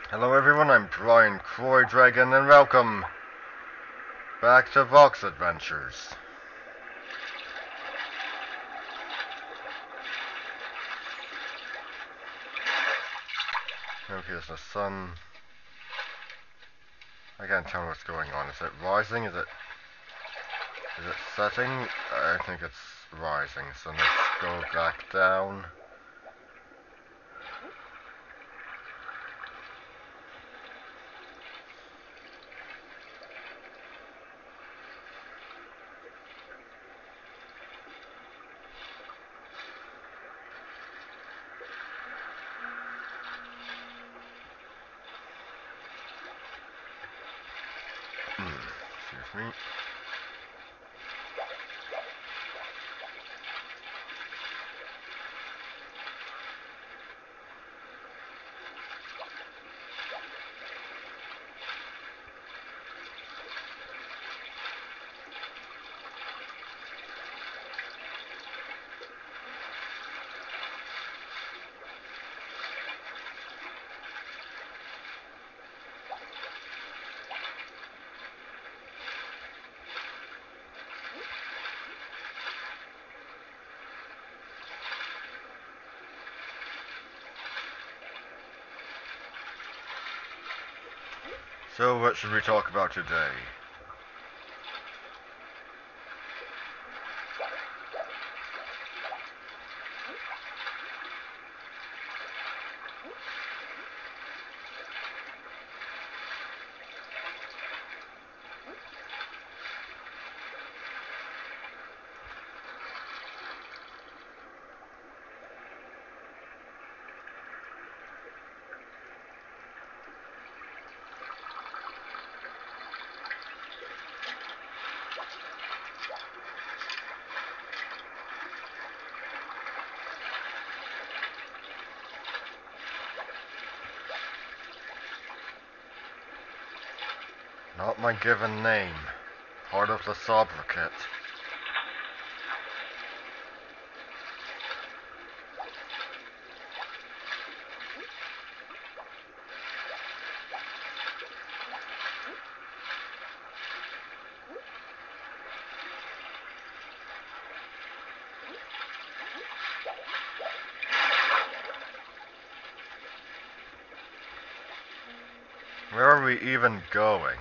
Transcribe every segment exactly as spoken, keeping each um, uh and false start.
Hello everyone, I'm Brian Croy Dragon and welcome back to Vox Adventures. Okay, here's the sun. I can't tell what's going on. Is it rising? Is it is it setting? I think it's rising, so let's go back down. Hmm, excuse me. So what should we talk about today? Not my given name. Part of the sobriquet. Where are we even going?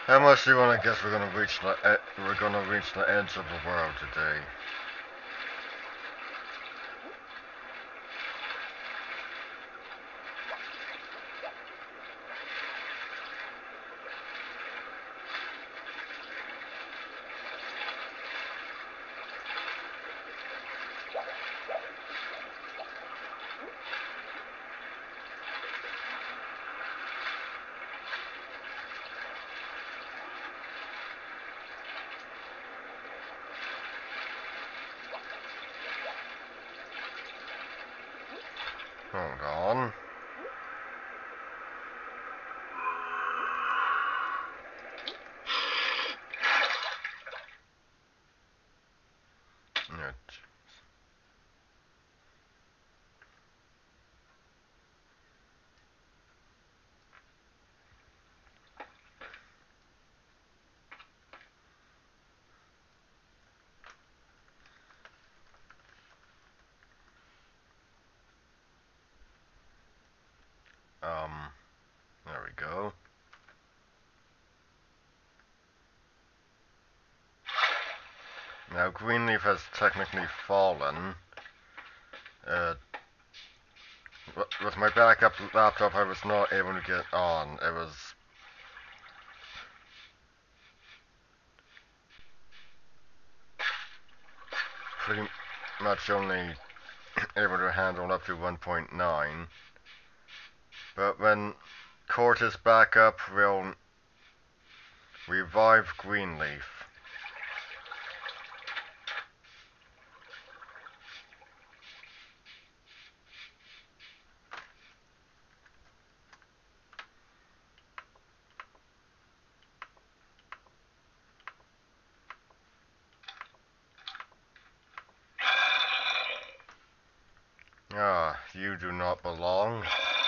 How much do you want to guess we're gonna reach the e we're gonna reach the edge of the world today? Hold on. Yeah, um, there we go. Now Greenleaf has technically fallen. Uh, with my backup laptop, I was not able to get on. It was pretty much only able to handle up to one point nine. But when Court is back up, we'll revive Greenleaf. Ah, you do not belong.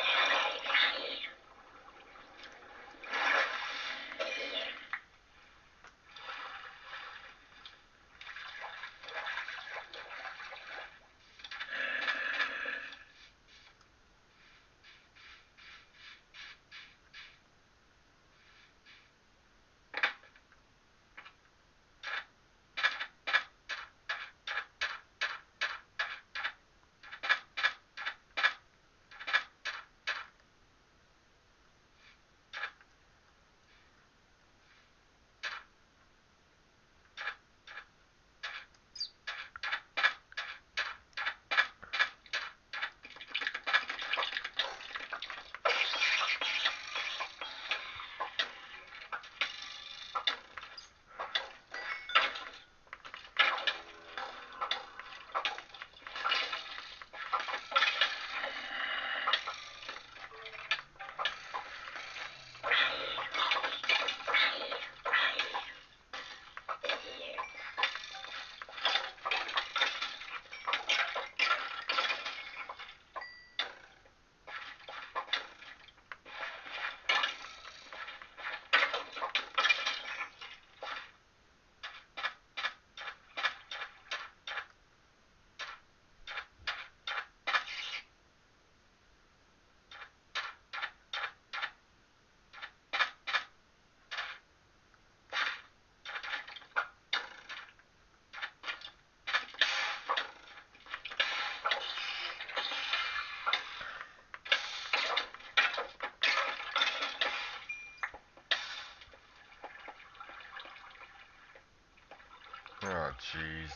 Oh, jeez.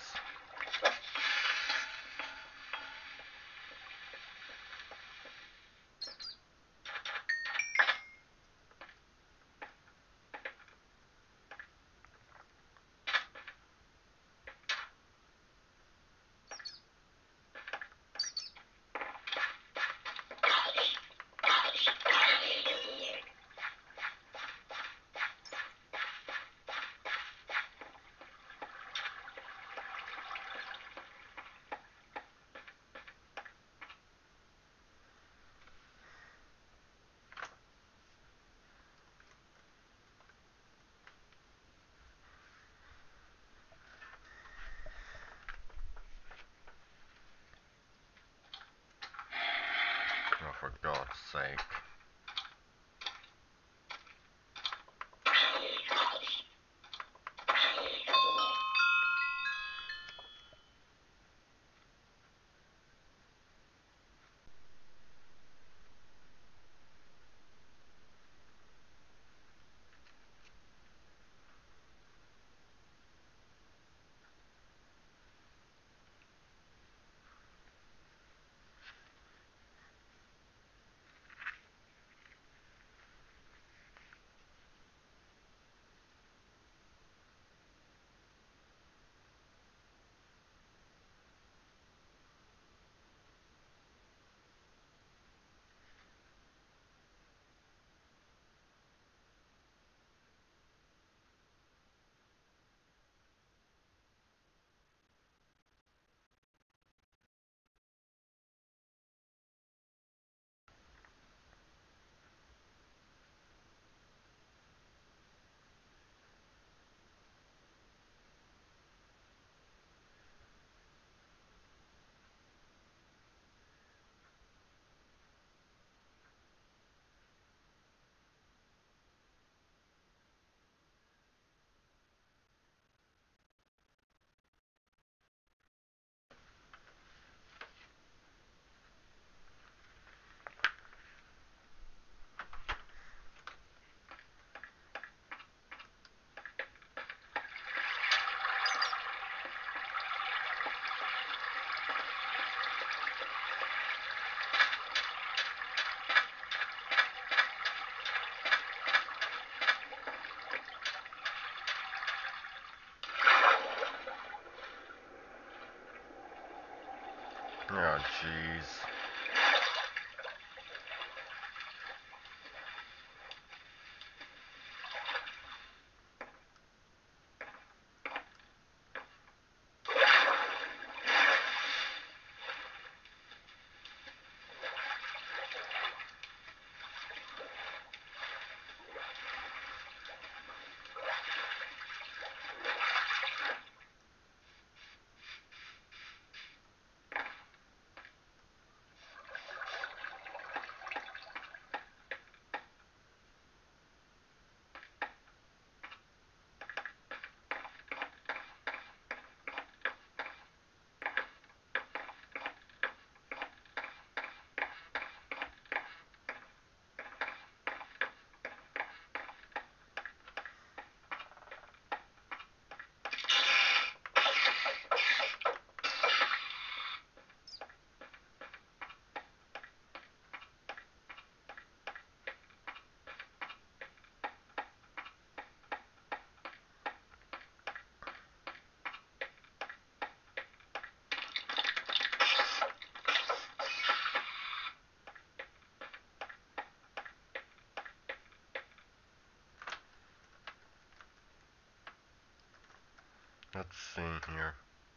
Oh, for God's sake. Oh, jeez. Let's see here.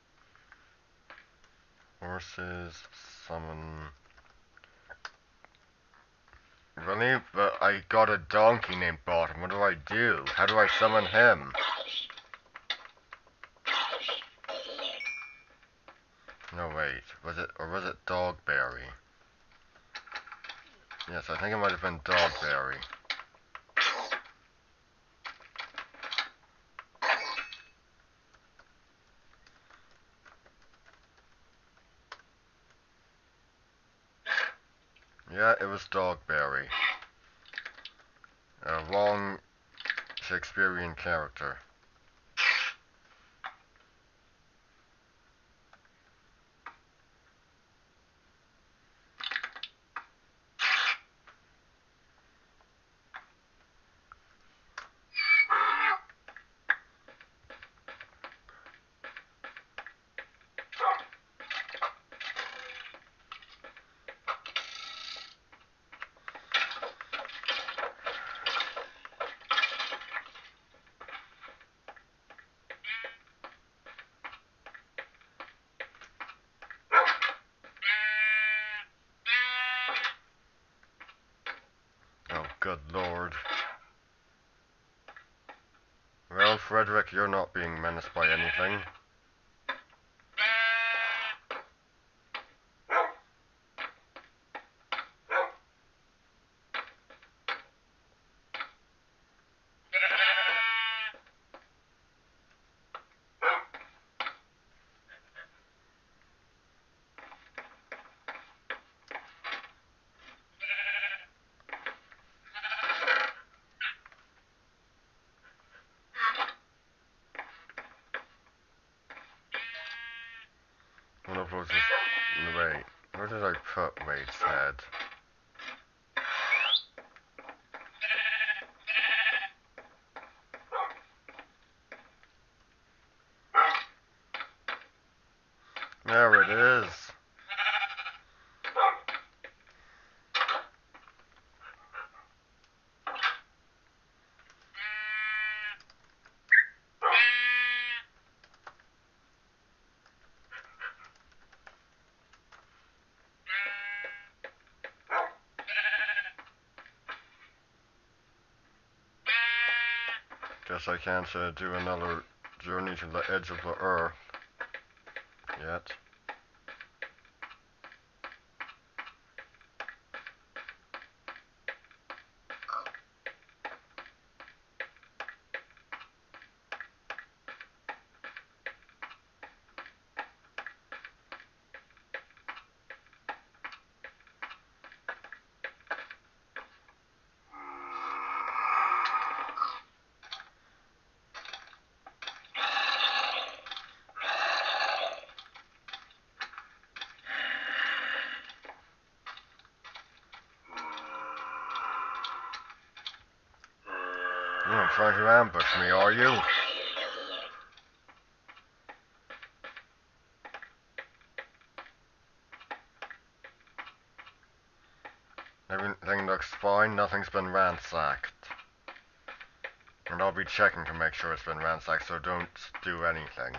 Horses, summon. Really? But I got a donkey named Bottom. What do I do? How do I summon him? No, wait. Was it, or was it Dogberry? Yes, I think it might have been Dogberry. Yeah, it was Dogberry. A wrong Shakespearean character. Oh, good lord. Well, Frederick, you're not being menaced by anything. One of those is... Wait, where did I put Wade's head? There it is. Guess I can't uh, do another journey to the edge of the earth yet. You're not trying to ambush me, are you? assume nothing's been ransacked. And I'll be checking to make sure it's been ransacked, so don't do anything.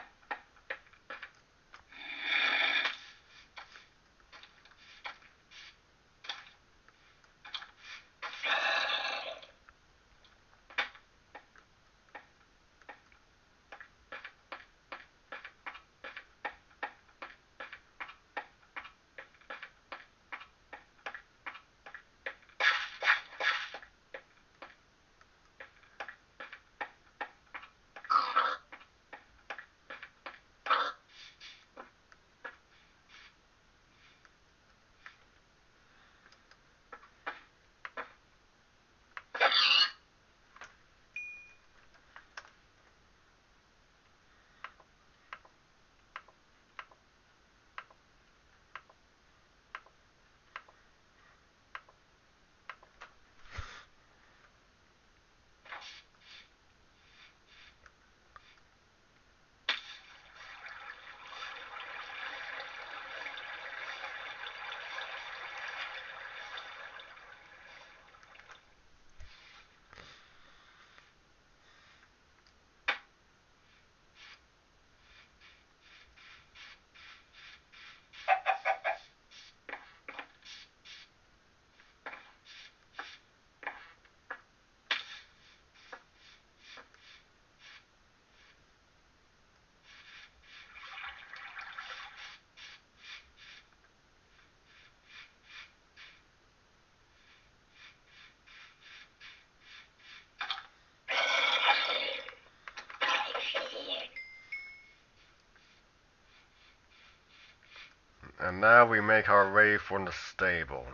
And now we make our way for the stable.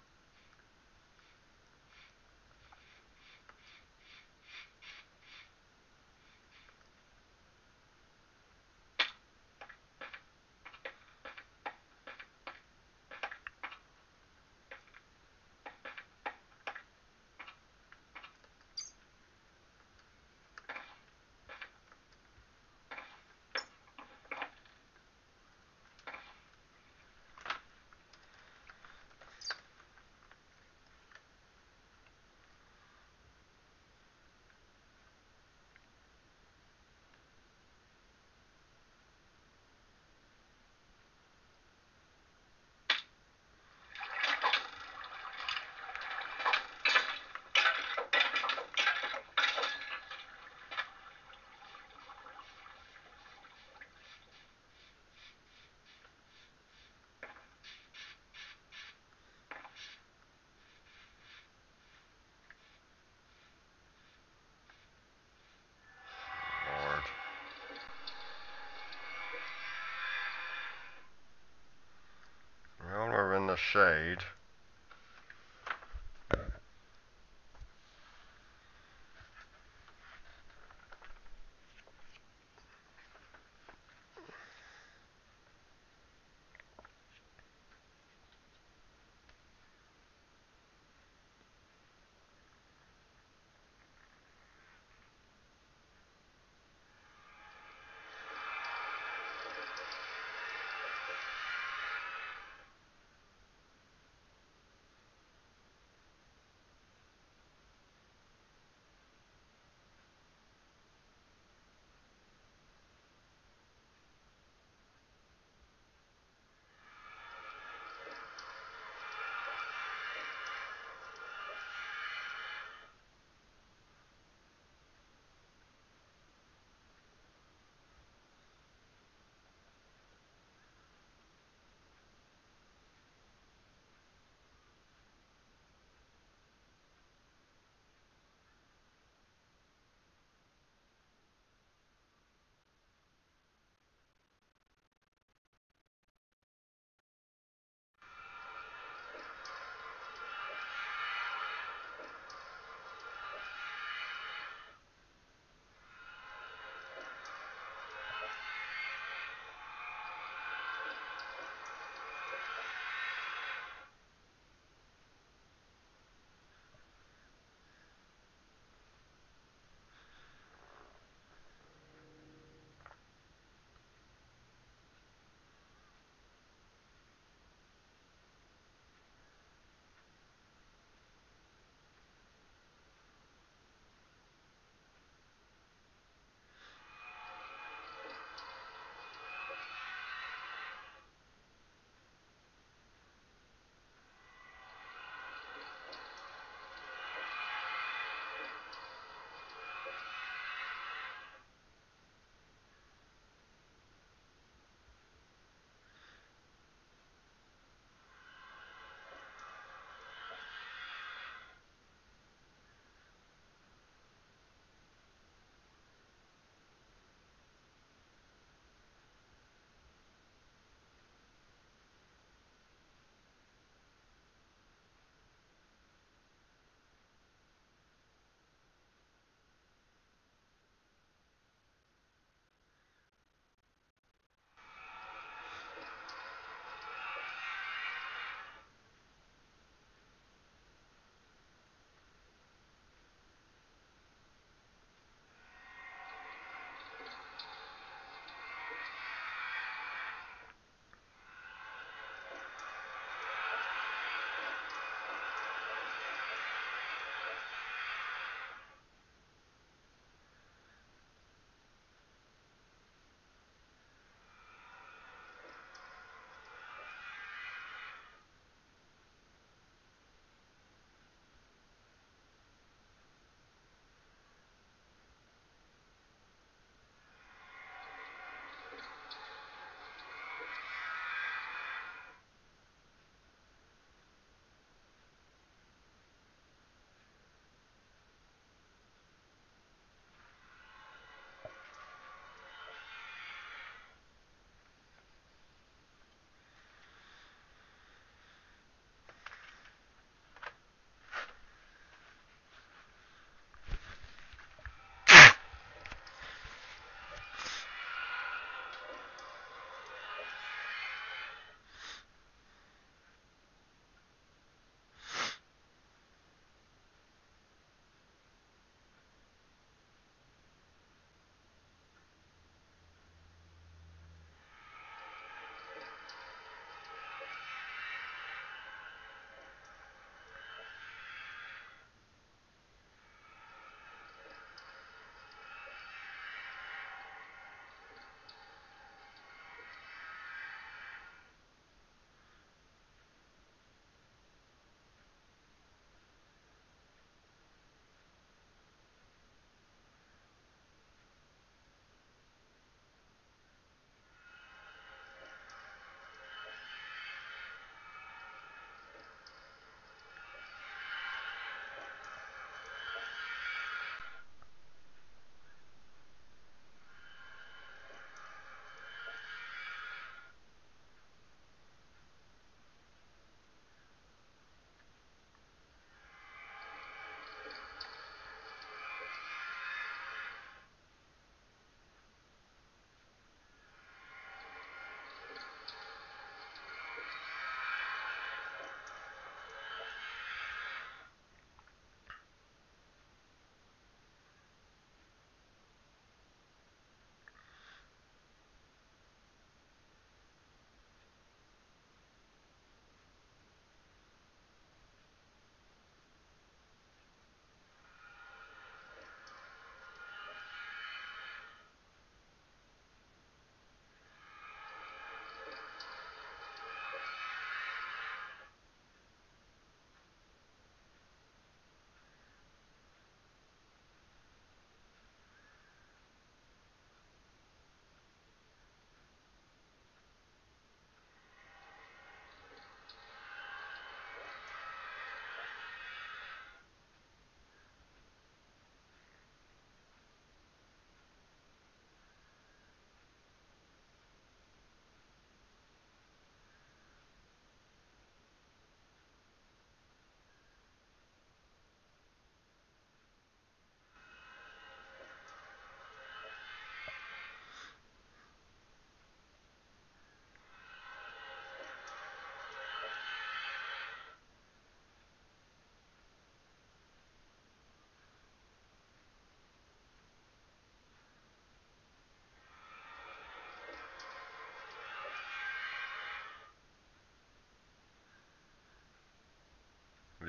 Lord. Well, we're in the shade.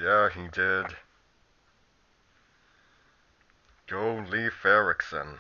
Yeah, he did. Go Leif Erikson.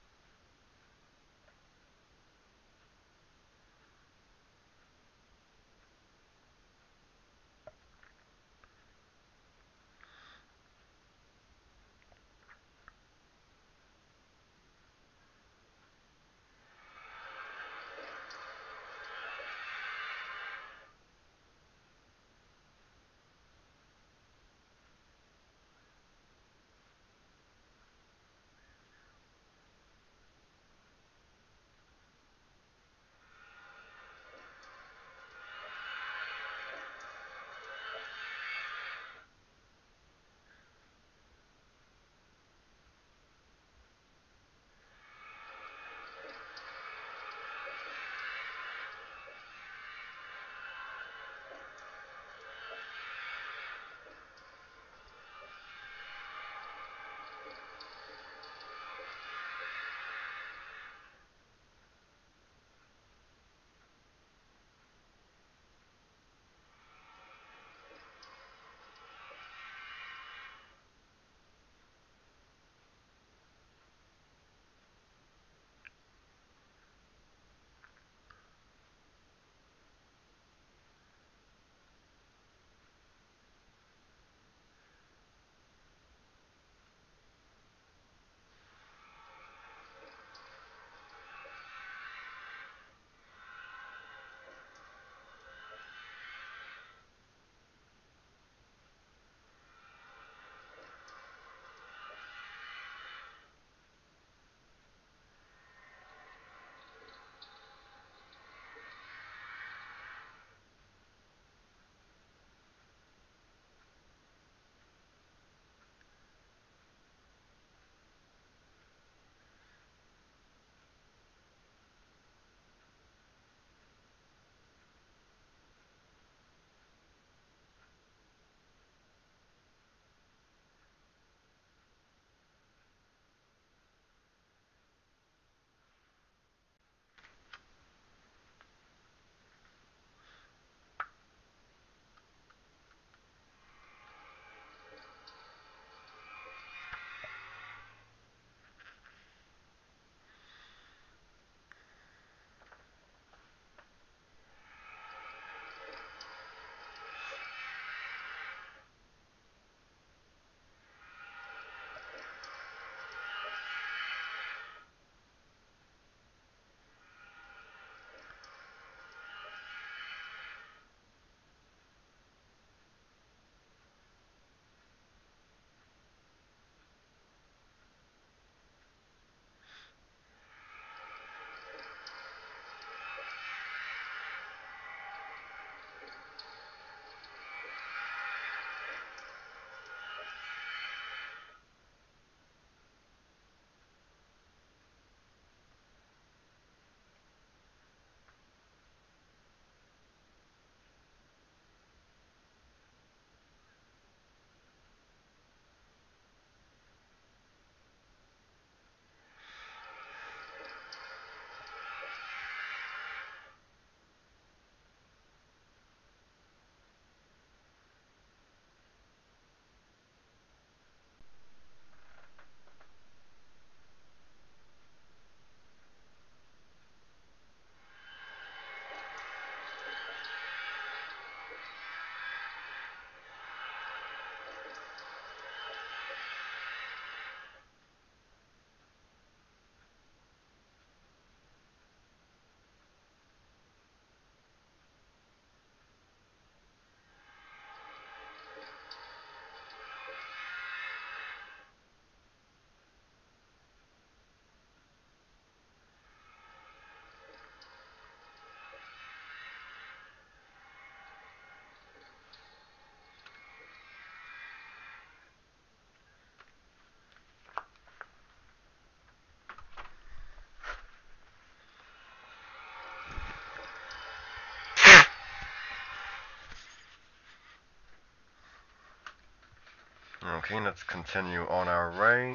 Okay, let's continue on our way.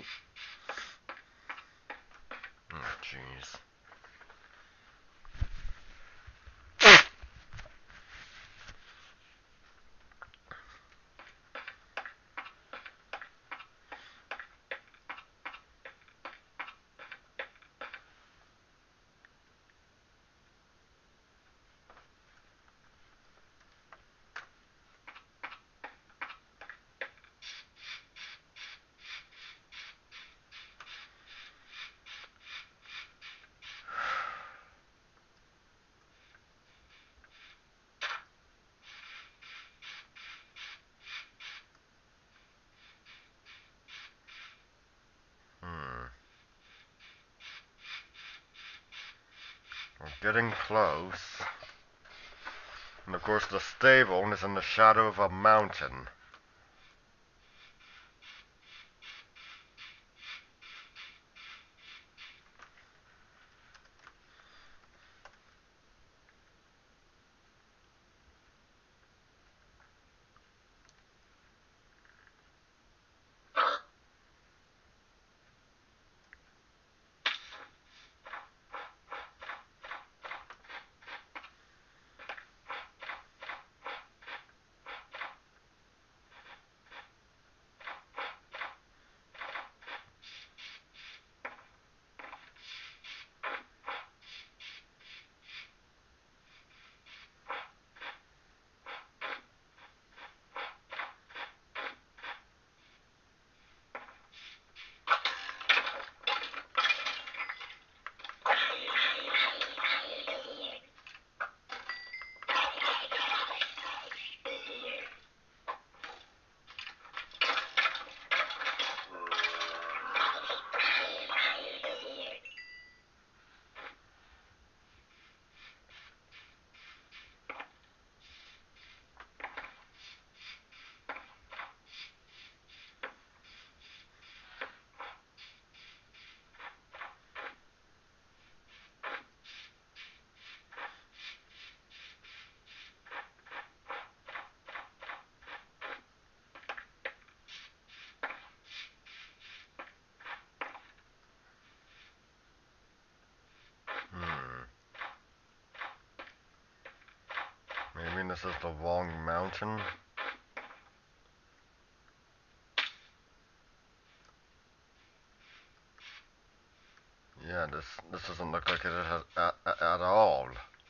Oh, jeez. Hmm. We're getting close. And of course the stable is in the shadow of a mountain. Hmm. Maybe this is the wrong mountain? Yeah, this this doesn't look like it has, at, at, at all.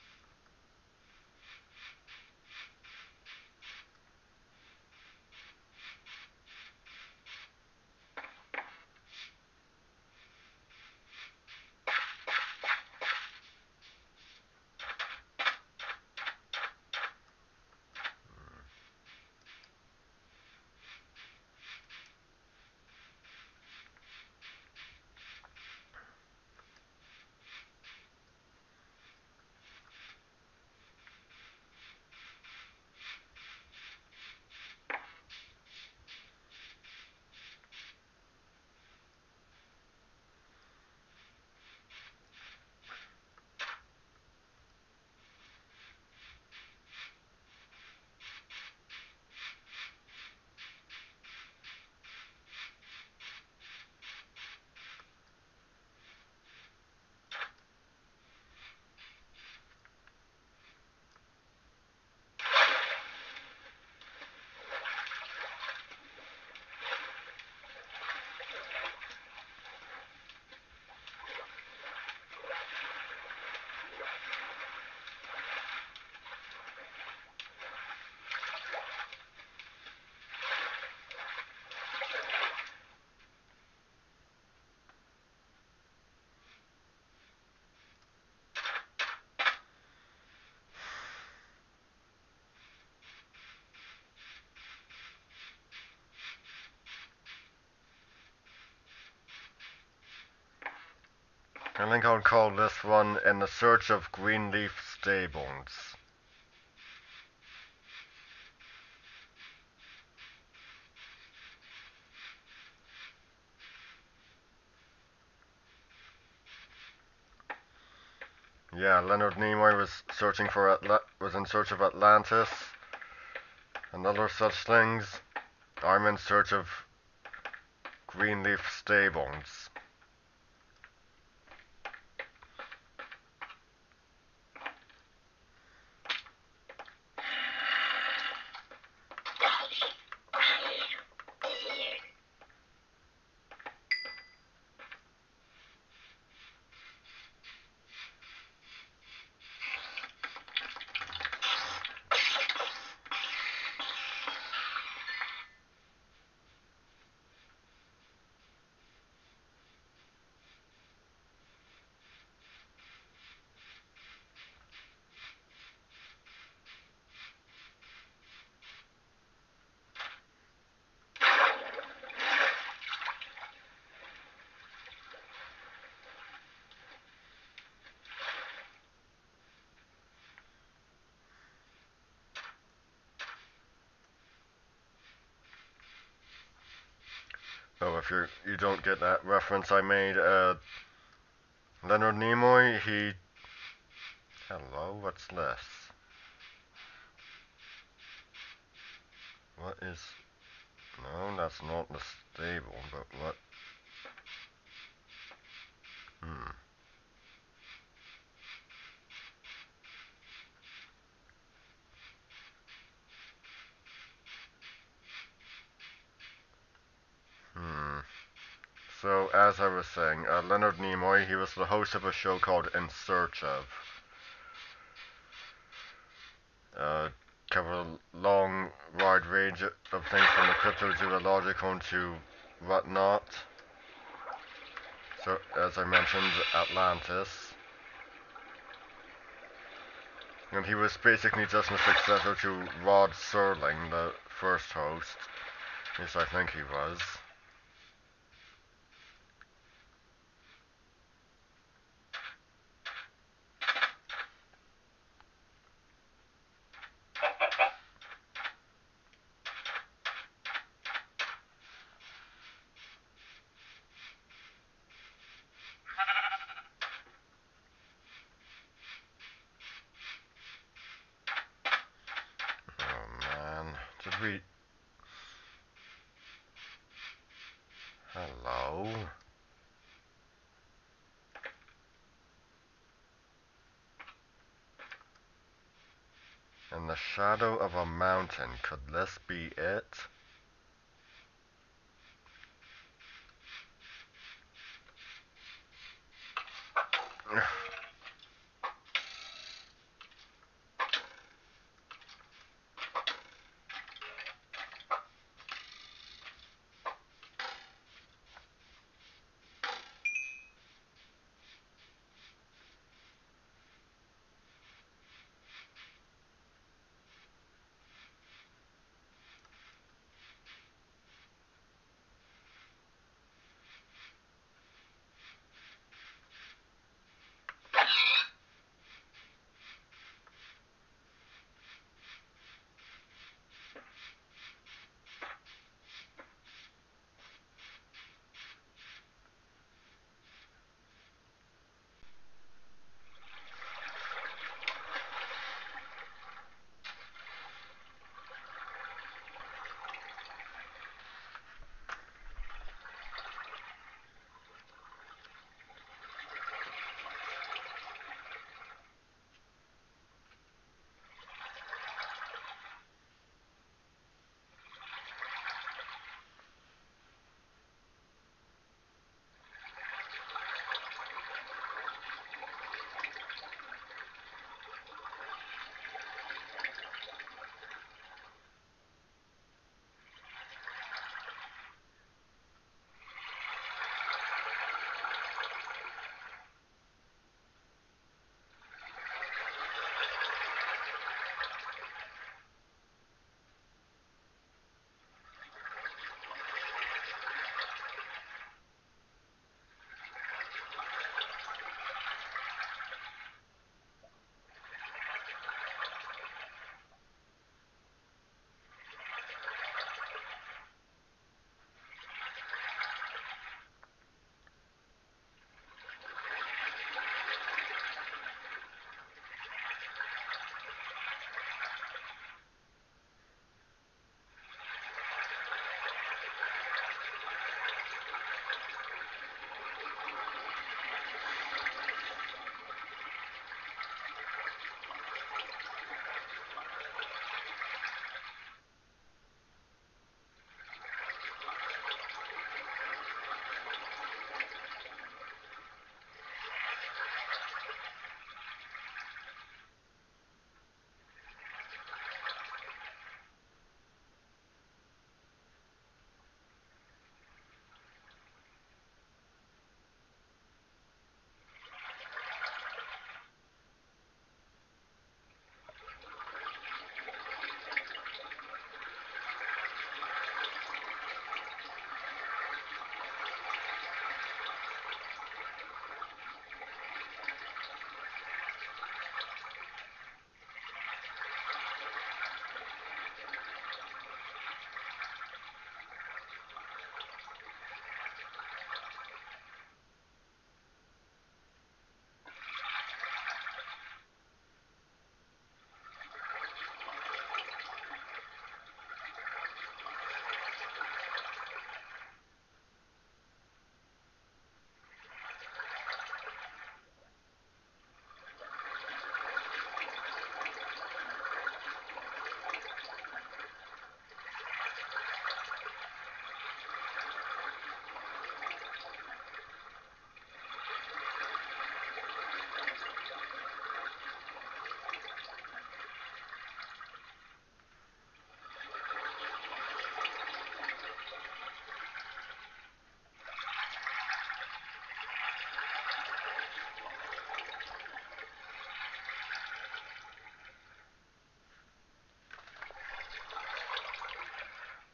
I think I'll call this one In the Search of Greenleaf Stables. Yeah, Leonard Nimoy was searching for Atla- was in search of Atlantis and other such things. I'm in search of Greenleaf Stables. Oh, if you you don't get that reference I made, uh, Leonard Nimoy, he... Hello, what's this? What is... No, that's not the stable, but what... Hmm. Hmm. So, as I was saying, uh, Leonard Nimoy, he was the host of a show called In Search of. Uh, covered a long, wide range of things from the cryptozoological to whatnot. So, as I mentioned, Atlantis. And he was basically just a successor to Rod Serling, the first host. Yes, I think he was. Oh man, did we... Hello? In the shadow of a mountain, could this be it?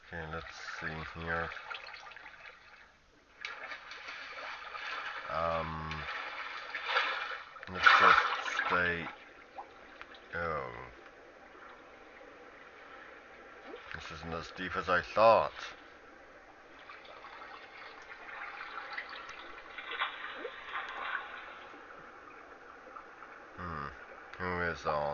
Okay, let's see here. Um, let's just stay. Oh, this isn't as deep as I thought. Hmm, who is on?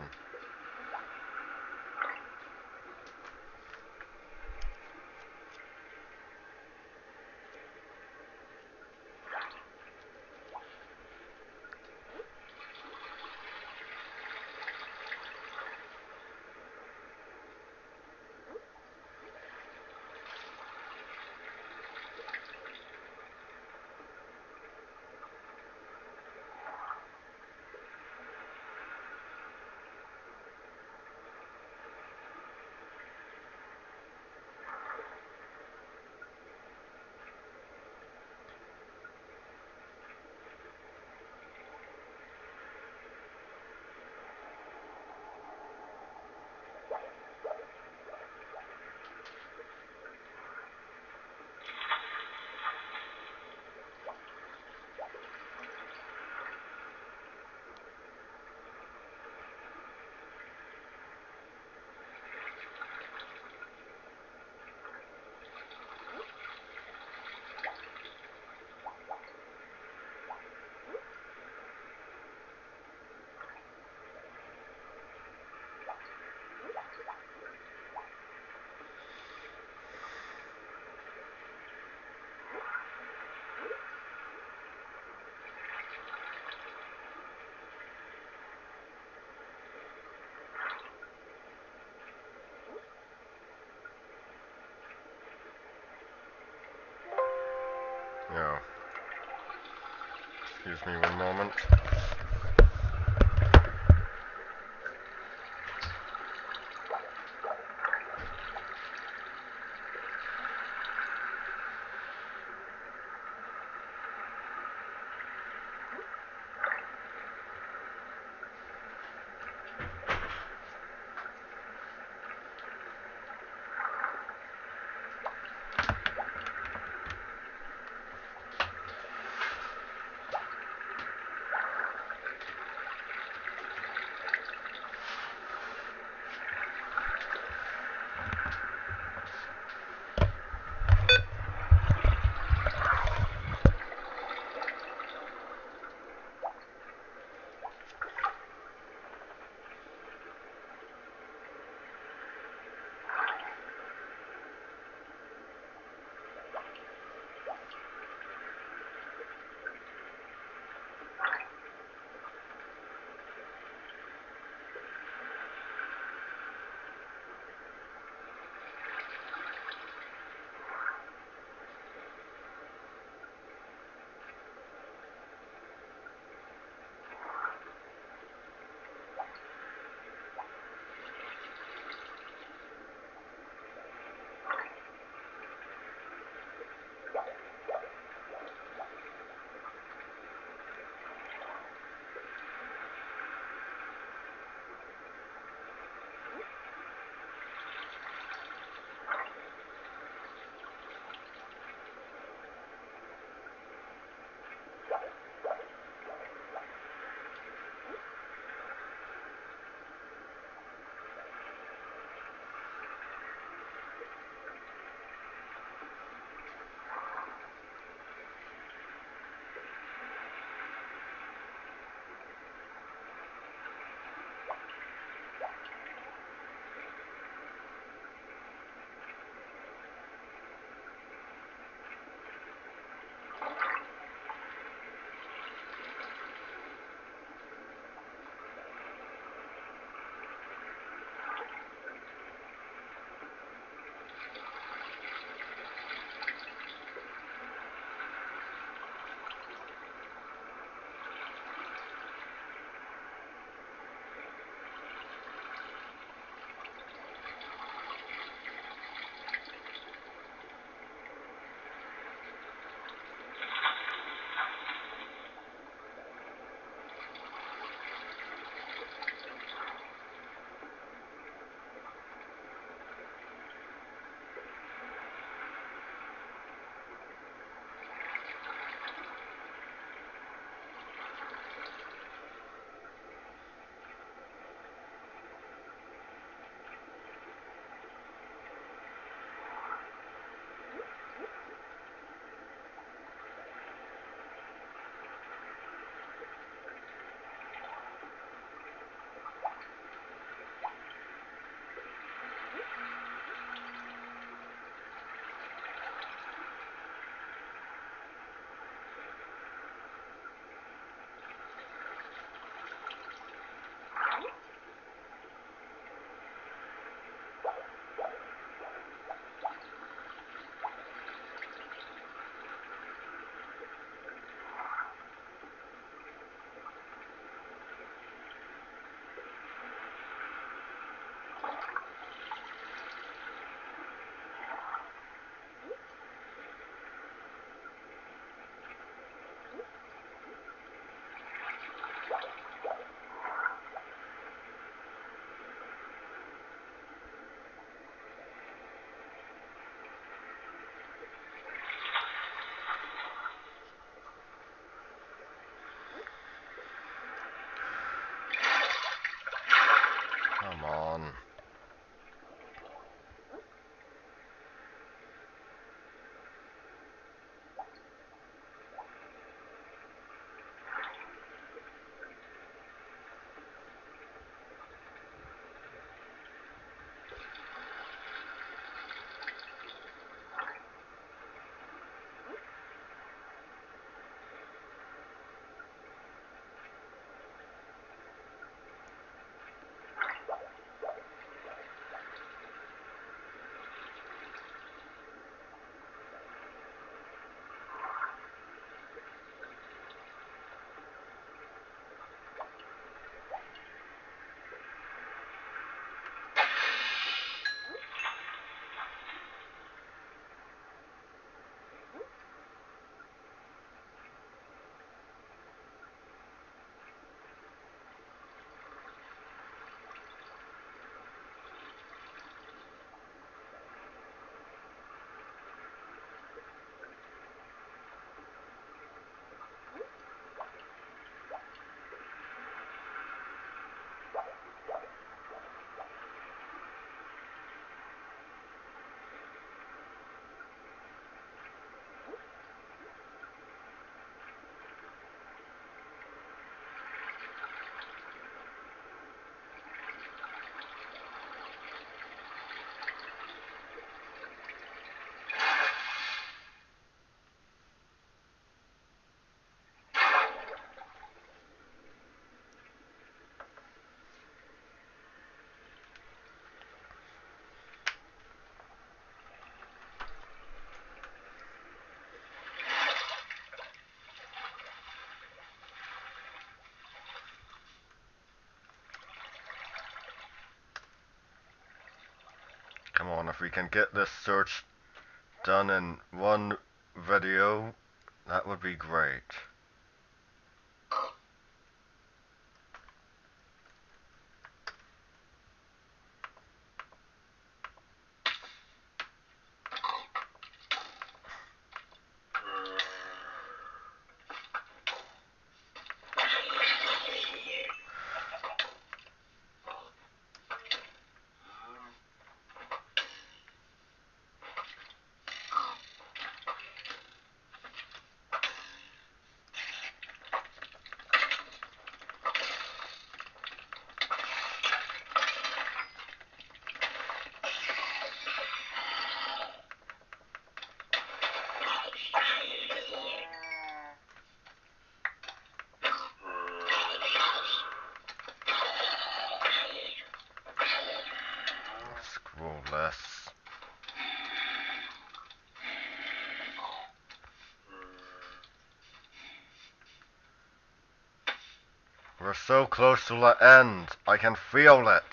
No. Excuse me one moment. on. Come on, if we can get this search done in one video, that would be great. Scroll less. We're so close to the end. I can feel it.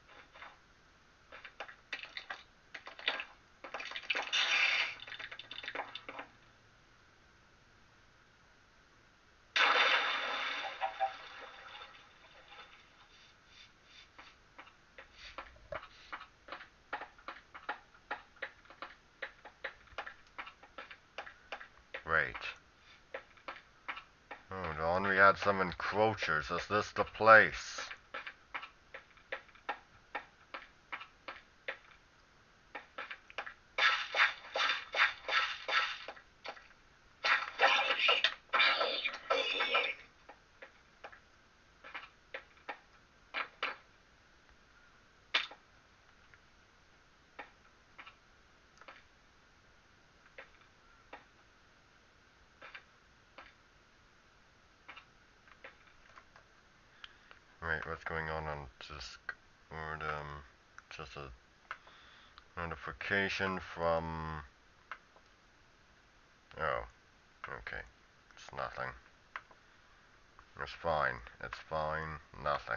Great. Hold on, we had some encroachers. Is this the place? Right, what's going on on just or um just a notification from oh, okay. It's nothing. It's fine. It's fine. Nothing.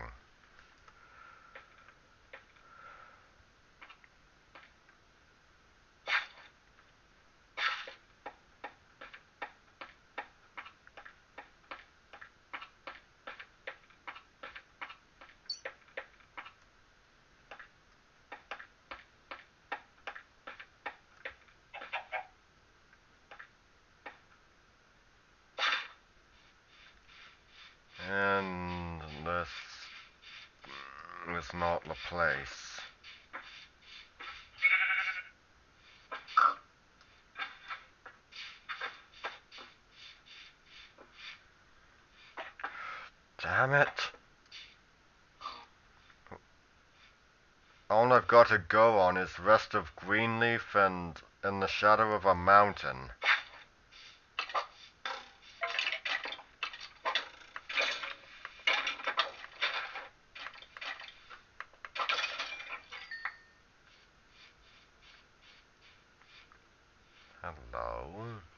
And this is not the place. Damn it. All I've got to go on is west of Greenleaf and in the shadow of a mountain. Hello?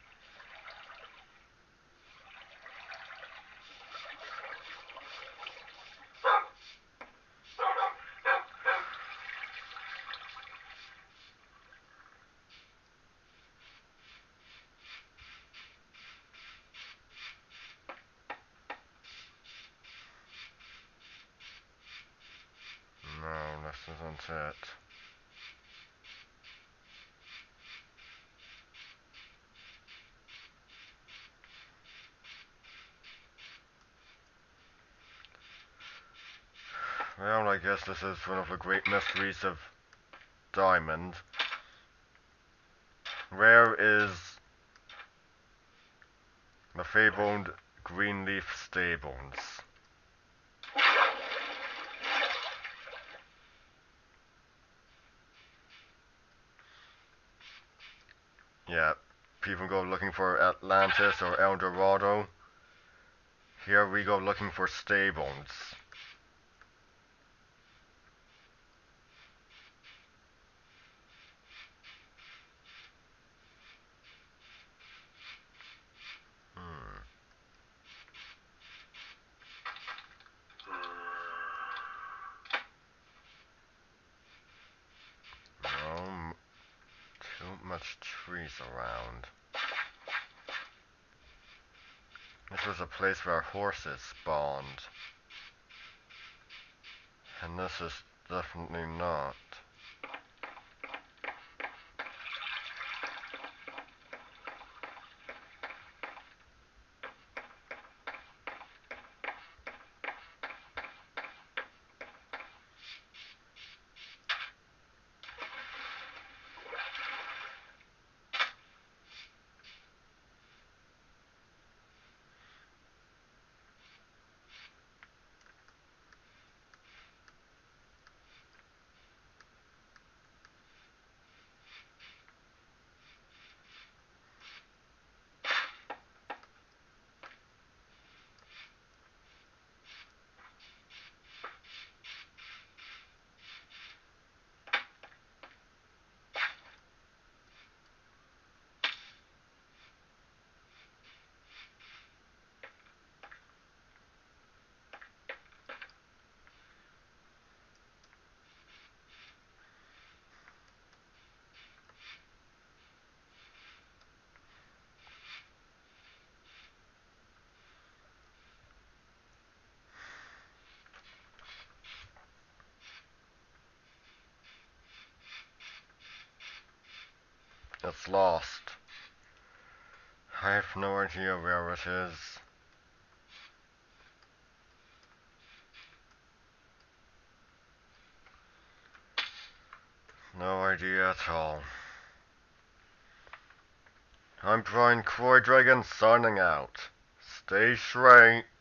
No, this isn't it. Well, I guess this is one of the great mysteries of Diamond. Where is the fabled Greenleaf Stables? Yeah, people go looking for Atlantis or El Dorado. Here we go looking for stables. Hmm. No, too much trees around. This was a place where horses spawned. And this is definitely not. It's lost. I have no idea where it is. No idea at all. I'm Brian Croy Dragon signing out. Stay straight.